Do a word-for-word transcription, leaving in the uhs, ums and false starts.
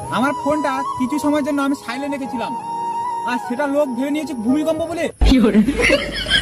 আমার ফোনটা কিছু সময়ের জন্য আমি সাইলেন্ট রেখেছিলাম, আর সেটা লোক ভেবে নিয়েছে ভূমিকম্প বলে।